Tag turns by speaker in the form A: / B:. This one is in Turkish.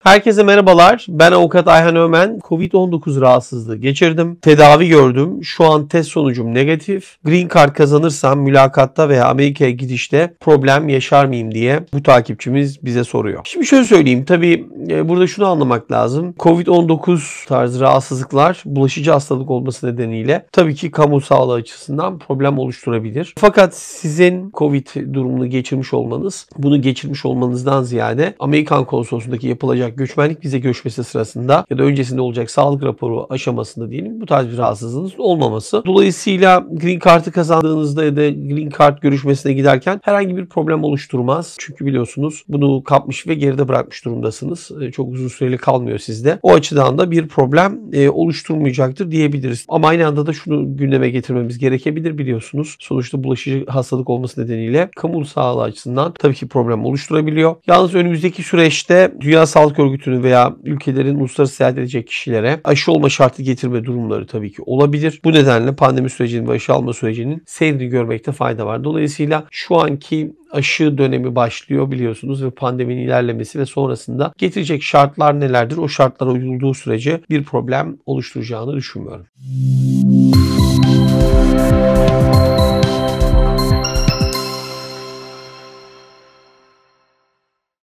A: Herkese merhabalar. Ben avukat Ayhan Ömen. Covid-19 rahatsızlığı geçirdim. Tedavi gördüm. Şu an test sonucum negatif. Green Card kazanırsam mülakatta veya Amerika'ya gidişte problem yaşar mıyım diye bu takipçimiz bize soruyor. Şimdi şöyle söyleyeyim. Tabii burada şunu anlamak lazım. Covid-19 tarzı rahatsızlıklar bulaşıcı hastalık olması nedeniyle tabii ki kamu sağlığı açısından problem oluşturabilir. Fakat sizin Covid durumunu geçirmiş olmanız, bunu geçirmiş olmanızdan ziyade Amerikan konsolosluğundaki yapılacak göçmenlik vize görüşmesi sırasında ya da öncesinde olacak sağlık raporu aşamasında diyelim bu tarz bir rahatsızlığınız olmaması. Dolayısıyla Green Card'ı kazandığınızda ya da Green Card görüşmesine giderken herhangi bir problem oluşturmaz. Çünkü biliyorsunuz bunu kapmış ve geride bırakmış durumdasınız. Çok uzun süreli kalmıyor sizde. O açıdan da bir problem oluşturmayacaktır diyebiliriz. Ama aynı anda da şunu gündeme getirmemiz gerekebilir biliyorsunuz. Sonuçta bulaşıcı hastalık olması nedeniyle kamu sağlığı açısından tabii ki problem oluşturabiliyor. Yalnız önümüzdeki süreçte Dünya Sağlık Örgütü'nün veya ülkelerin uluslararası seyahat edecek kişilere aşı olma şartı getirme durumları tabii ki olabilir. Bu nedenle pandemi sürecinin ve aşı alma sürecinin seyrini görmekte fayda var. Dolayısıyla şu anki aşı dönemi başlıyor biliyorsunuz ve pandeminin ilerlemesi ve sonrasında getirecek şartlar nelerdir? O şartlara uyulduğu sürece bir problem oluşturacağını düşünmüyorum.